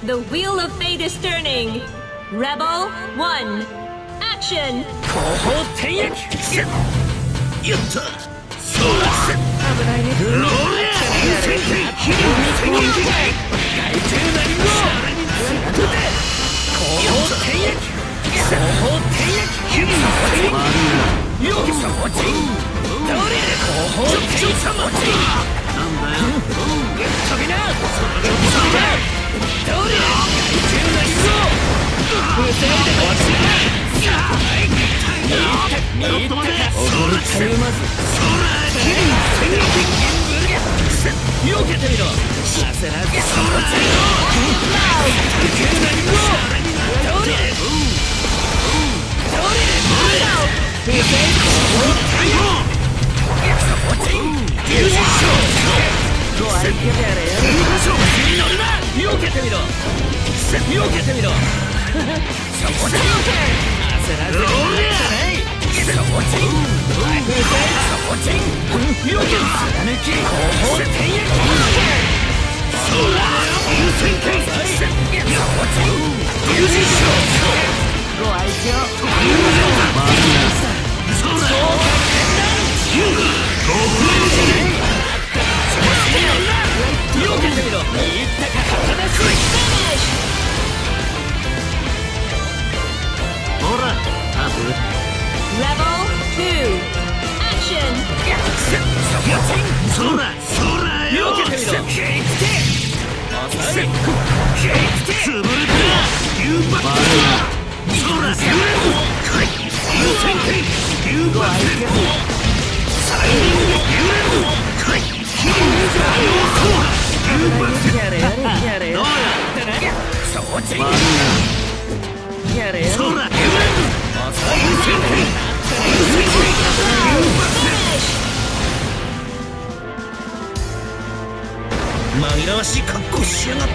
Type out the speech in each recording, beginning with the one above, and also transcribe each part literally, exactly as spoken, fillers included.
The wheel of fate is turning. Rebel one. Action. 後方転躍。やった。そうだ。危ないね。ローラー。戦隊。戦撃。外中何も。後方転躍。後方転躍。よきさもち。どれ後方転躍さもち。なんだよ。飛びな。飛びな。どれ外中何も。防いで落ちな。いったいったか踊るたるまずそらきり戦撃よけてみろ焦らずそらち急なりもどれどれ防いサポチン流神将ご相手であれやる乗るなよけてみろよけてみろサポチン焦らずローレーサボチンサボチンよけ貫き後方転躍そら優先権サボチン流神将ご愛嬌友情マリナスそらご不明じゃないよけてみろ言ったか刀すほらタブ Level two. Action. そらそらよけてみろケーキテ遅いケーキテつぶれたユーバッそらユー優先権ユーバッサイリングユーレンキリングユーバッやれやれやれどうやサボチンやれやれそらユーレン遅い優先権紛らわしい格好しやがって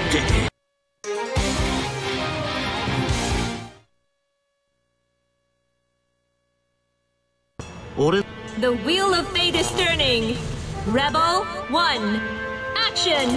俺 The wheel of fate is turning. Rebel one. Action.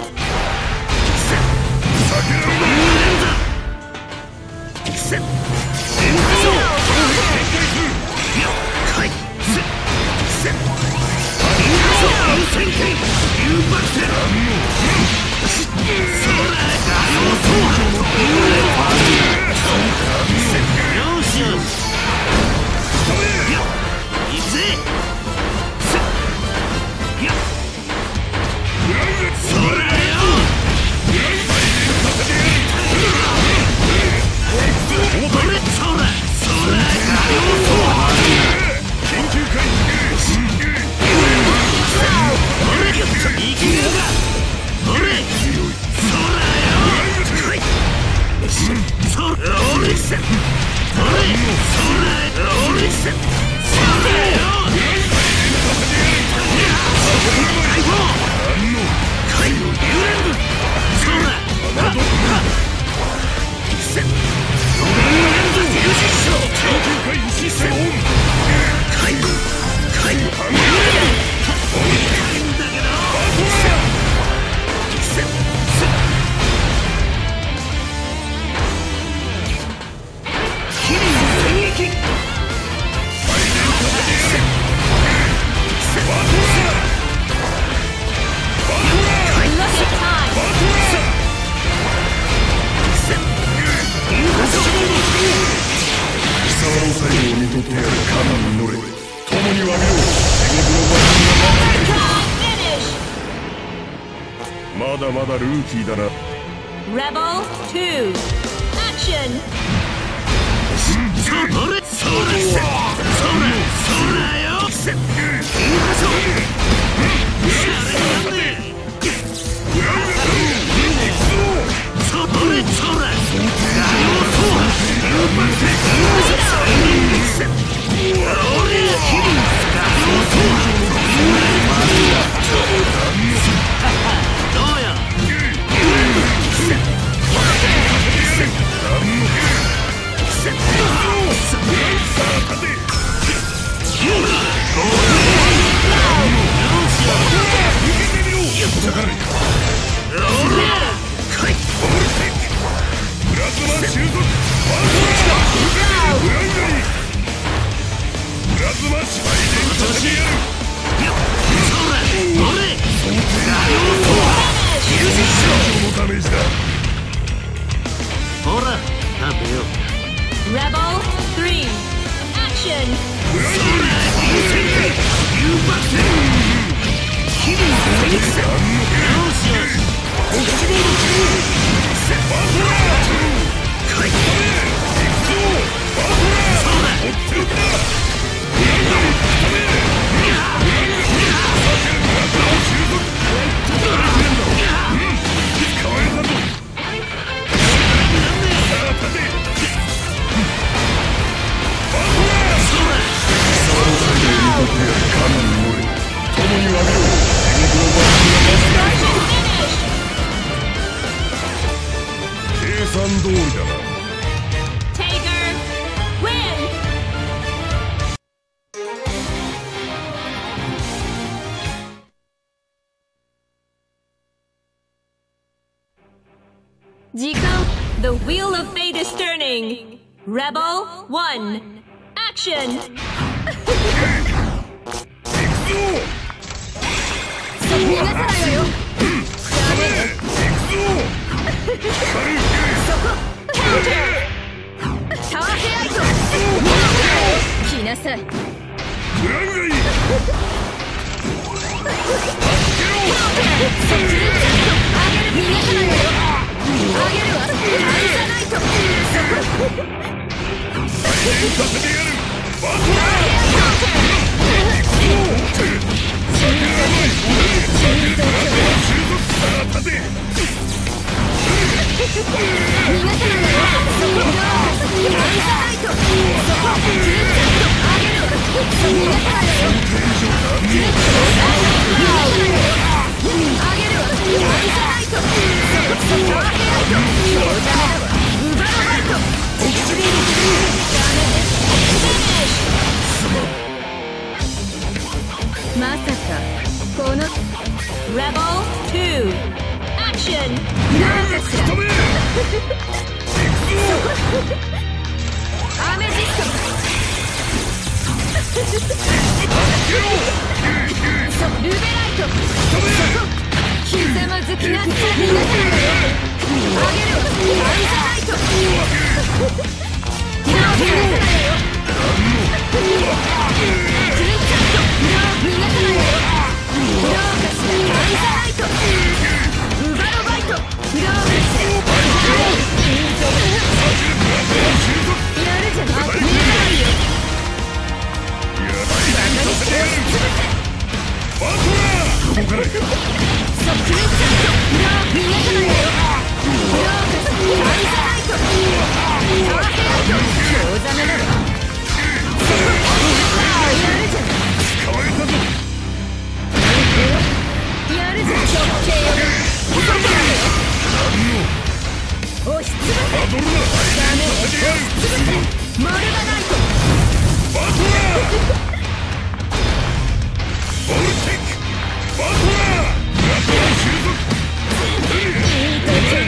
まだまだルーキーだな。 Rebel two. Action. それそれそれそれよ行きましょうそれそれどうや通りだな。 Taker, win! The wheel of fate is turning. Rebel one, action! 逃がさないわよ。そこ、カウンター。タワーヘアイト。来なさい。そっちにちょっと上げる。逃がさないわよ。上げるわ。愛さないと。そこ。再現させてやる。バトラー。まさかこの Rebel two Action なんかしらアメジストそルベライトそこひざまずきなさい逃がさないわよあげるわアイザライト逃がさないわよクリッチャット逃がさないわよどうかしらアイザライトウバロバイトどうかしらやるじゃない見えないよバカに押しつぶせバトラーそっクリッチャット逃がさないわよどうかしらアイザライトタワーヘアイト興ざめだわそこやるじゃない使われたぞやるぜ直径よ押しつぶせダメ押しつぶせマルガナイトバトラーボルテックバトラーラトラ収束いいところ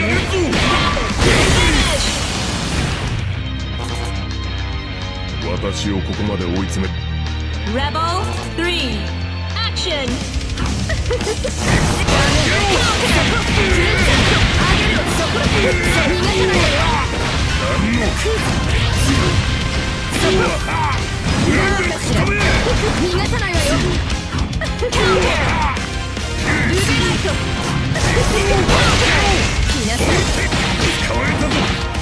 私をここまで追い詰め Rebel three Action 逃がさないわよカウンタールベライト来なさい使われたぞ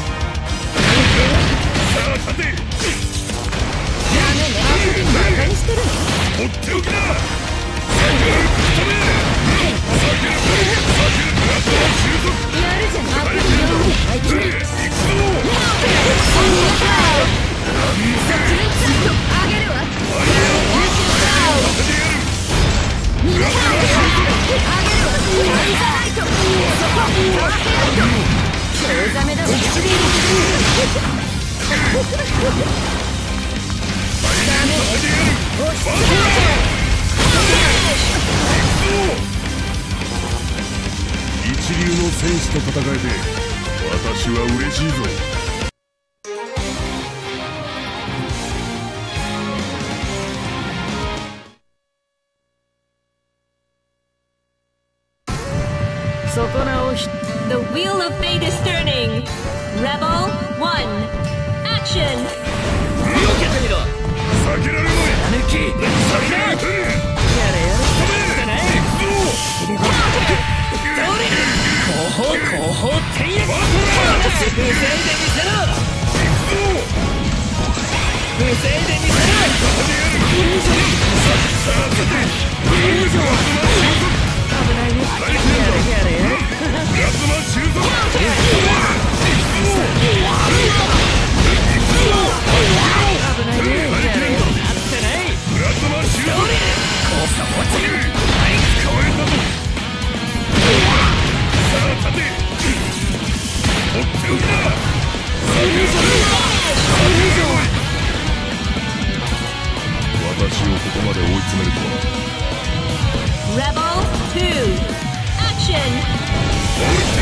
さあ立てダメねバカにしてるの放っておきなやるじゃんアプリよあいつにそっちにちょっと上げるわ逃がさないでよ上げるわアイザライトそこタワーヘアイト興ざめだわダメ押しつぶせ一流の戦士と戦えて私は嬉しいぞそこなおひ The wheel of fate is turning. Rebel one, action. 避けてみろ避けられない抜き避けられてるやれやれ止めてね子供防いでみせろ。防いでみせろ。危ないね。やれやれ。 プラズマ収束。 危ないね。やれやれ。なってない。 プラズマ収束。 こうさもち。 はい、使われたぞ。さあ立て。追っておくな。私をここまで追い詰めるとは。 Rebel two Action 後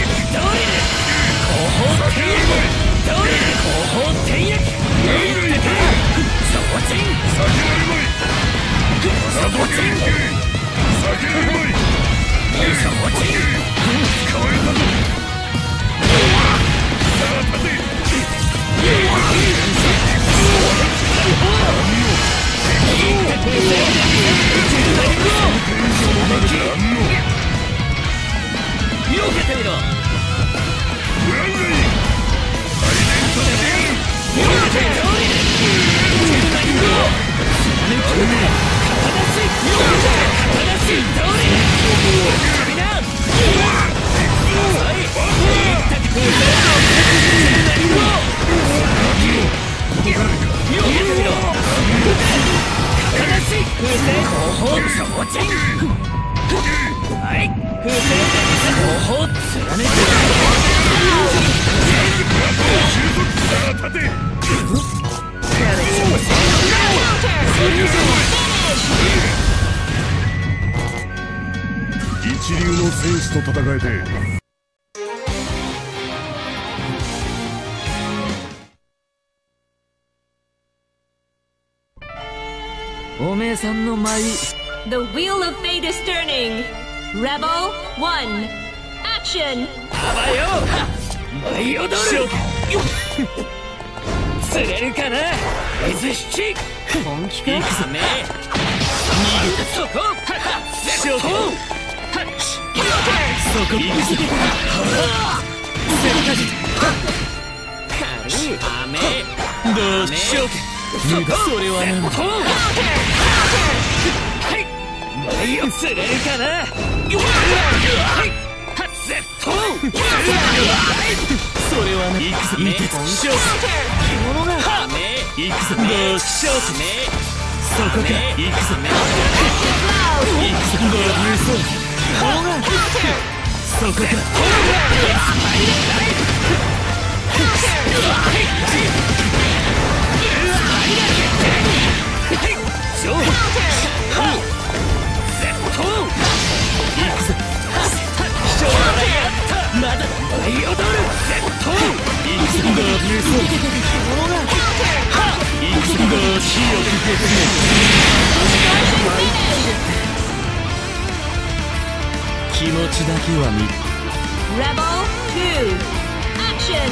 方転躍。後方転躍。いってた。超人。 先なるまい。 超人。 先なるまい。 超人。 使われたぞ。さあ立て。 避けてみろ。 ブランガイ最年として避けてみろ。 一流の戦士と戦えておめえさんの舞。 The wheel of fate is turning Rebel one Action あばよ。舞い踊る。釣れるかな。水引き。本気か。行くぞめ。そこ。そこ。そこ。行くぞ。軽い。雨。どうしよう。そこ。それはなんだ。はい。舞を釣れるかな。はい。セット。それはね。行くぞ。いて本性。着物が。行くぞ。どうしよう。そこか。行くぞ。行くぞ。どういうそう。着物が。そこか。まだ舞い踊る。セット。いくぞ。どういうそう。着物が。いくぞ。どうしよう。気持ちだけは見る。 Rebel two Action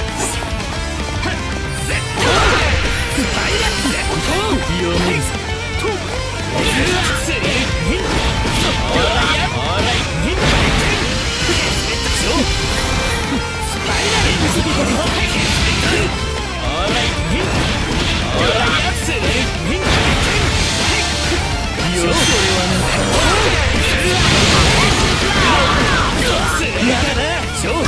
セット。スパイラルセット。読めるぞ。スリーヒント。オーライオーライヒント。スパイラルスリーヒント。オーライヒント。オーライスリーヒント。よそれはね。スリーだな。超いくぞ。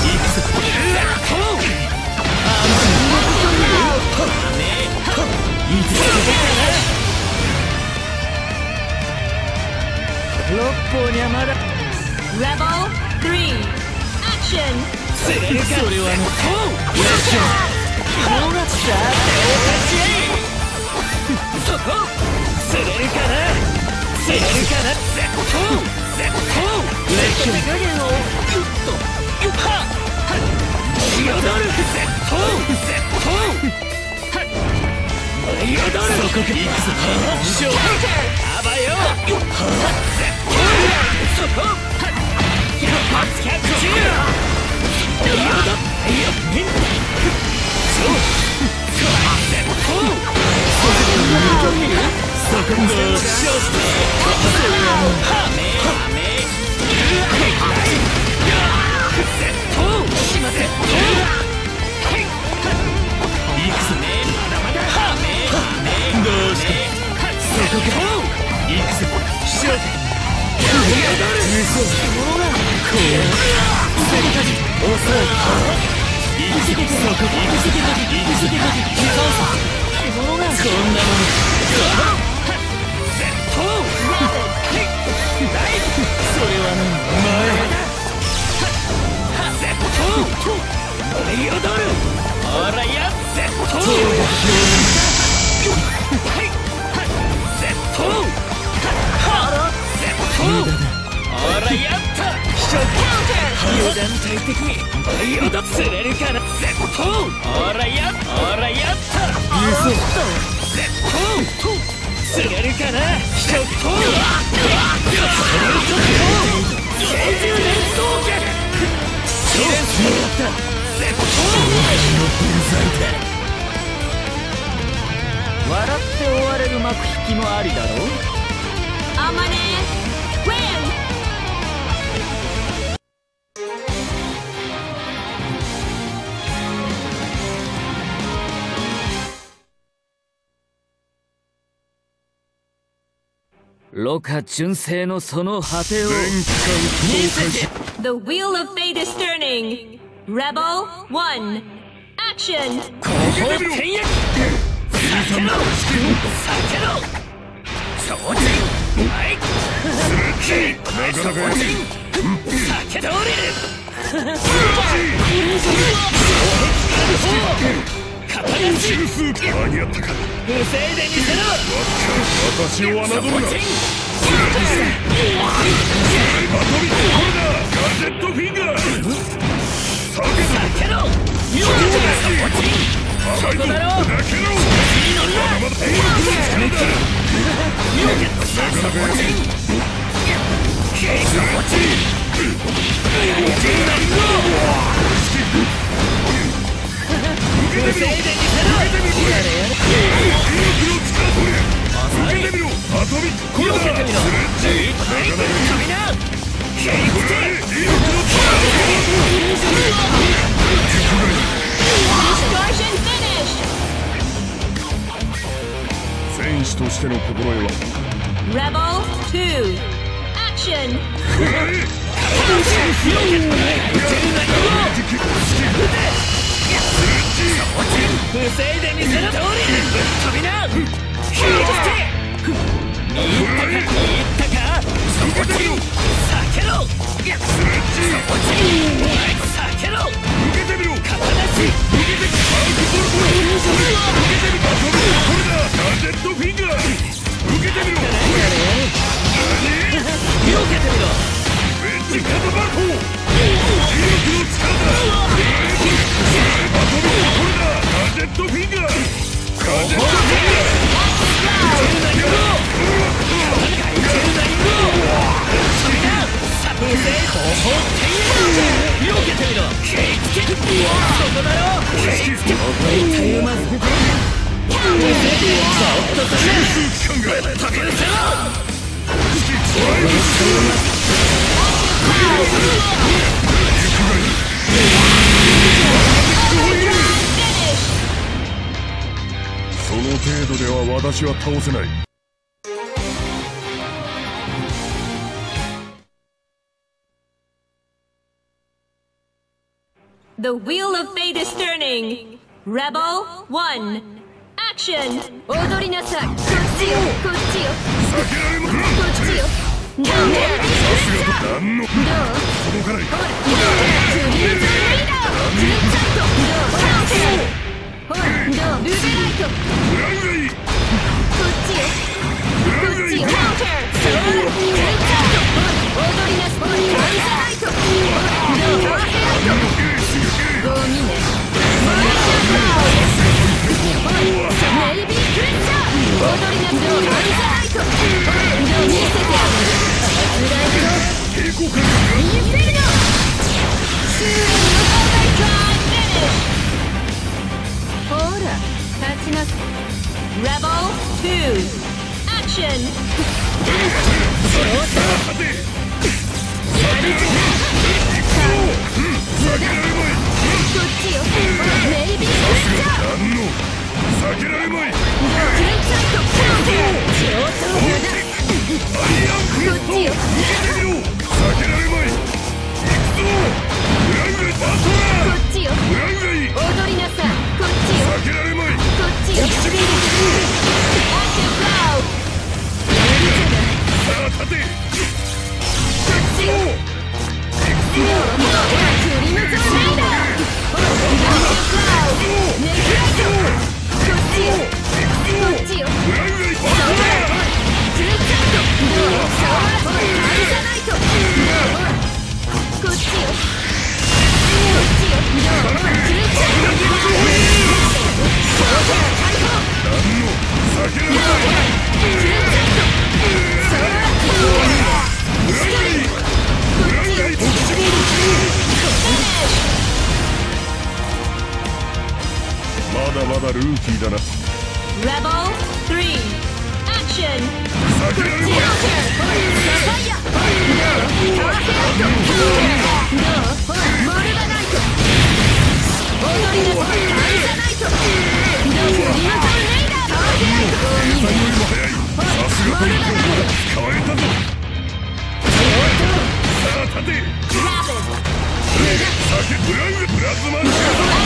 六方にはまだ。 Rebel three Action 釣れるか。それはね。よっしゃ。着物がさあ手を立ち合い。そこ。釣れるかな。釣れるかな。セット。セット。レッド手加減をゆっとゆっは。舞い踊る。セット。セット。舞い踊る。そこか。いくぞ。勝負。あばよ。セット。そこ。一発キャッチ。舞い踊る。ミント。そう。セット。そこどうしよう。それはハメハメ。セット。セット。 こか行くぞしろ嘘物がこうせりかじ遅い行くぞそこ行くぞ行くぞ刻むさ物がこんなもの絶倒それはね前絶倒乗り踊るほらや絶倒絶倒ほらやった油断大敵に舞い踊釣れるかな絶倒ほらやほらやった絶倒釣れるかな絶倒軽重連装脚超強だった絶倒笑って終われる幕引きもありだろうあまねウィン。 ロカ純正のその果てを見せて The wheel of fate is turning. Rebel one. Action. ここで天役避けろ避けろ超人はいなかなか避けておりる片足間に合ったか防いでみせろ私を侮るなまとめてこれだガジェットフィンガー避けろよそこだろけろまだまだ変化の力だなかなかや受けてみろ受けてみろ受けてみろアトミックコーナースレッジなかなかいいこれいいの戦士としての心得は Rebel two. Action. 防いでみせろ通り飛びな引いて見入ったか見入ったかそこちん避けろスレッジそこちん避けろ受けてみろ肩出し受けてみアウトボルト受けてみまとめこれだガジェットフィンガー受けてみろ何避けてみろエッジカタバルト威力の力だまとめこれだガジェットフィンガーガジェットフィンガーその程度では私は倒せない。 The wheel of fate is turning. Rebel one. Action. 踊りなさい。こっちよ、こっちよ。こっちよ。どう？ 何の？どう？届かない。 ほら、クリームリーダー。クリッチャット。どう？ほら、どう？ルベライト。 ブラウンがいい。 こっちよ。こっちよ。そうだ。クリッチャット。踊りなさい。カウンターライト。どう？カーヘライト。ゴミね。マイシャパー。ネイビークリッチャー。踊りなさい。カウンターライト。どう？見せてあげる。フライト。 抵抗感が。 インフェルノ。シュールのオーバードライブフィニッシュ。ほら、立ちなさい。Rebel two. Action. こっちよ。ネイビークリッチャー。 何の避けられまい。 クリッチャーとカウンター。 えたぞ。さあ立て。酒ブラウンプラズマン。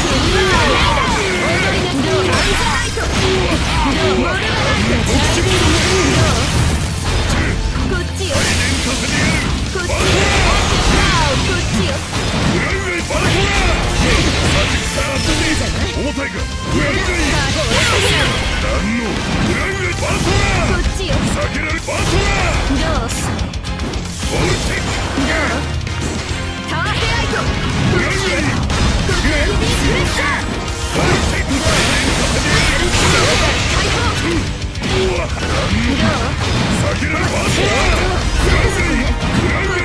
こっちよ。 再燃させてやる。 こっちよ。こっちよ。 ブラウンガイバラコラ。さあ立て。重たいか。ブラウンガイ。何のブラウンガイバラコラ。 こっちよ。 避けられバトラ。 どうボルテック。 ターヘライト。 ブラウンガイ。 こっちよ。ビースレッシャー。 ボルテック。再燃させてやる。 解放。 うわ、何の避けられバトラ。ブラウンガイ。ブラウンガイ。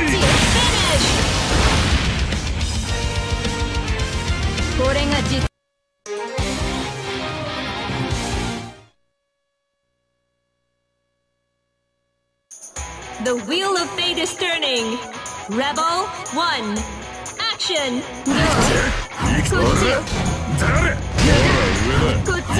これが実。The wheel of fate is turning. Rebel one. Action. どう？こっちよ。 誰？ こっちよ。どう？どう？踊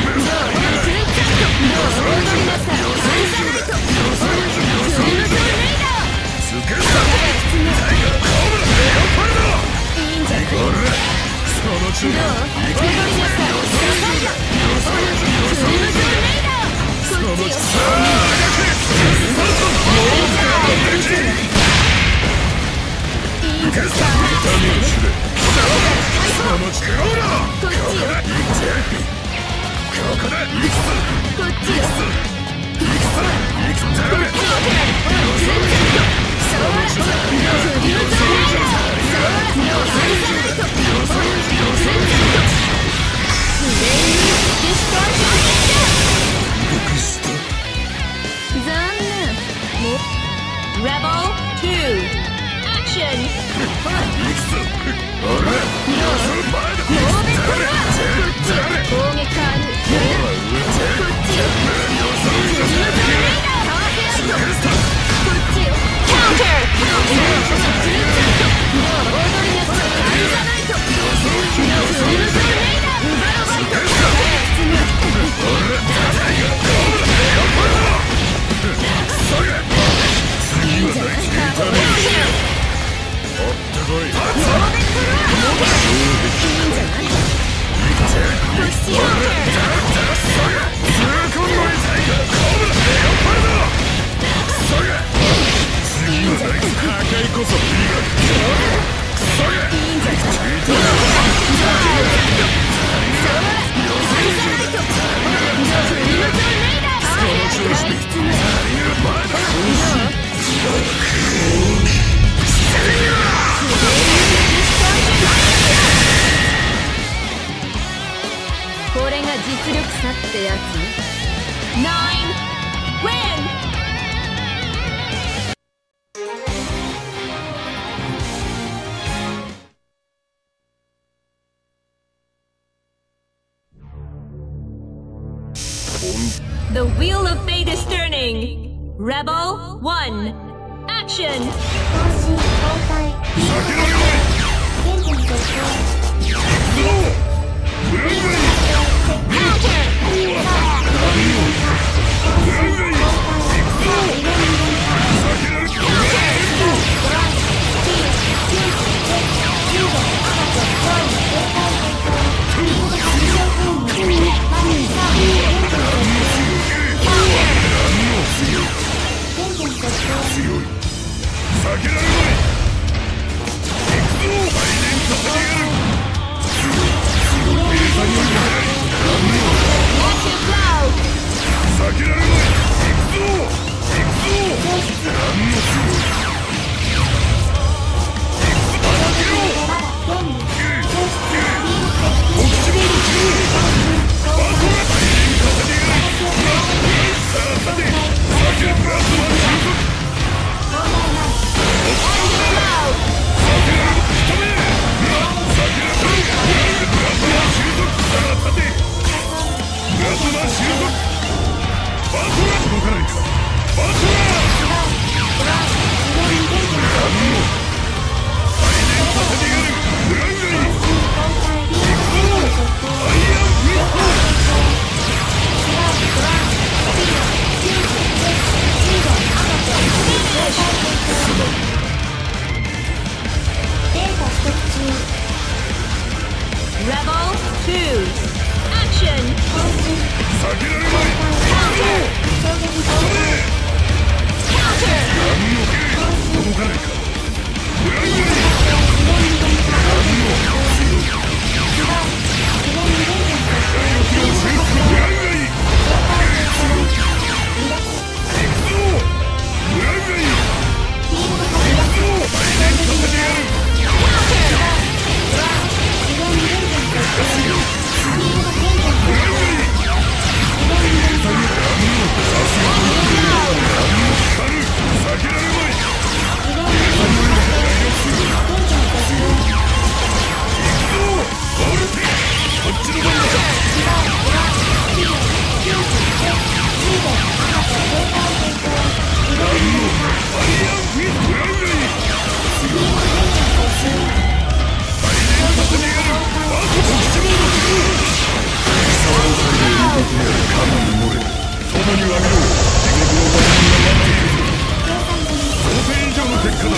りなさい。サンサライト。クルーズレイダー。 つけた。タイガーコブラ。レオパルド。 いいんじゃない？ その中どう？踊りなさい。サファイア。クルーズレイダー。こっちよ。いいんじゃない？ その力をな。 こっちよ。 ここだ。行くぞ。 こっちよ。 行くぞ。行くぞ。 Rebel two. Action. 攻撃ある。こっちよ。こっちよ。Counter. これが実力差ってやつ。Nine win. The wheel of fate is turning. Rebel one. Action. さに上げろ。想定以上の結果だ。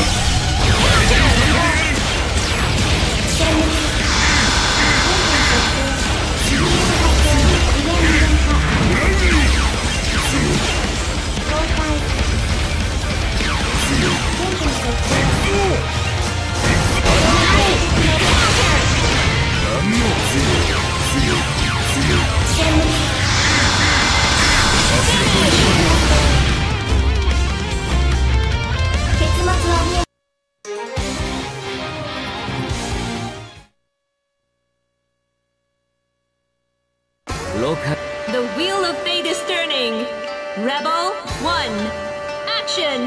The wheel of fate is turning. Rebel one. Action.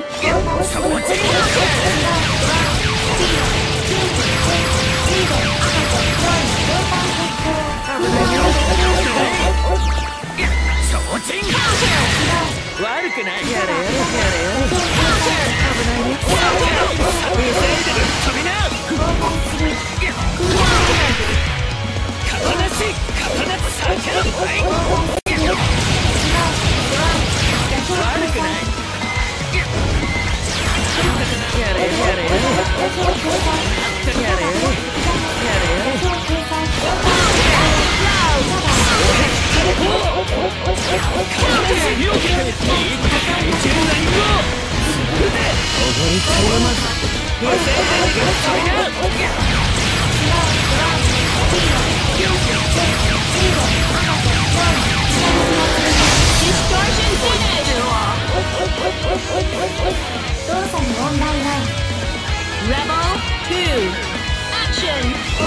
Rebel two. Action.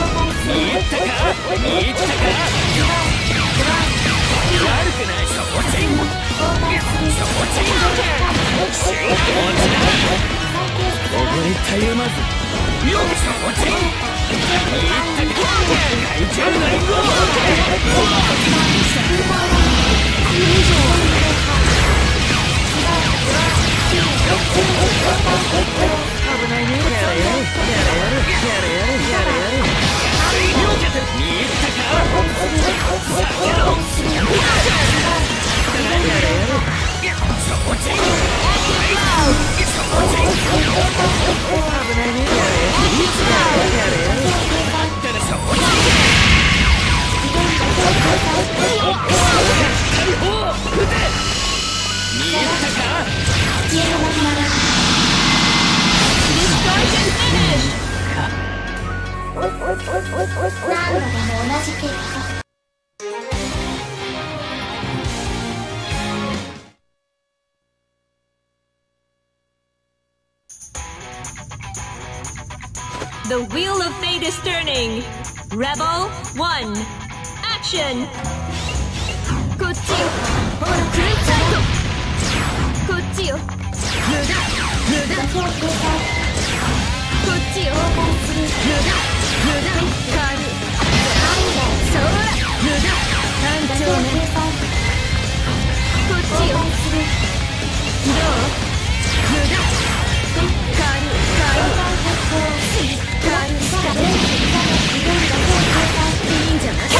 The wheel of fate is turning. Rebel one. Action. こっちよ。ほら、クルッチャイト。こっちよ。無駄。無駄。こっちよ。無駄。無駄。軽い。そら。無駄。単調ね。こっちよ。どう？無駄。軽い。軽い。軽い。いいんじゃない？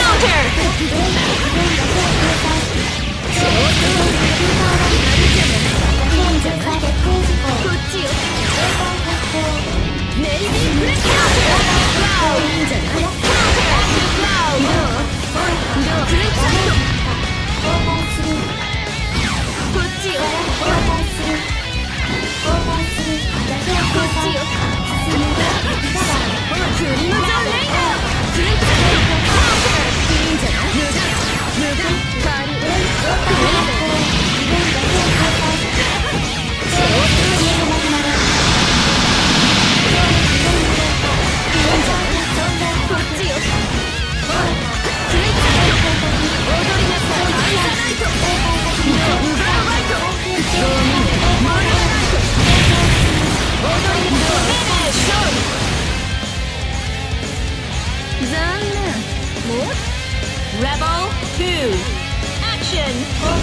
Rebel two. Action.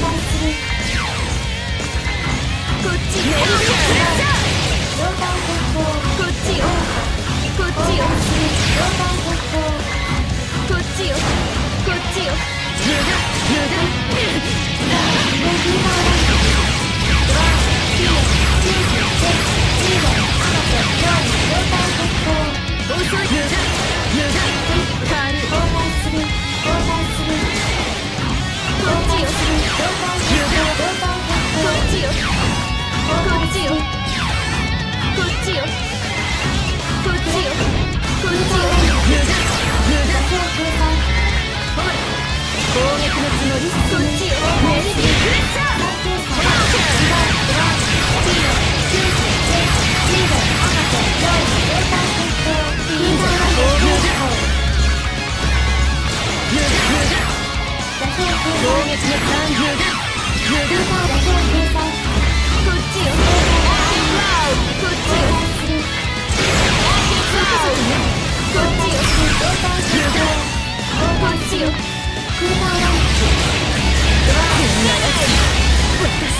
こっちね。こっちよ。こっちよ。こっちよ。こっちよ。無駄無駄。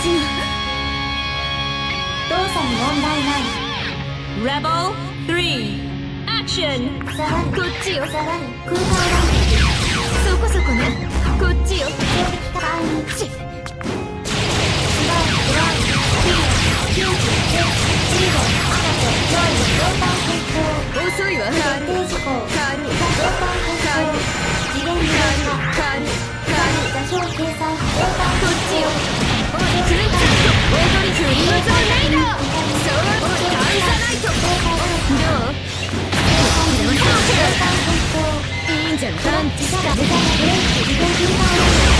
動作に問題ない。 Rebel スリー Action 下がる。 こっちよ下がる。空間ランそこそこねこっちよ攻撃ターンち違う。ドライキーキュージじゅうじゅうご赤とロイ状態変更。 遅いわ決カール定事項。 カール状態変更。次元にカールカール座標計算。状態こっちよおいツータ踊りフリーズレイダーそうおいカンサナイトどういいんじゃんパンチしたブレイク。次元空間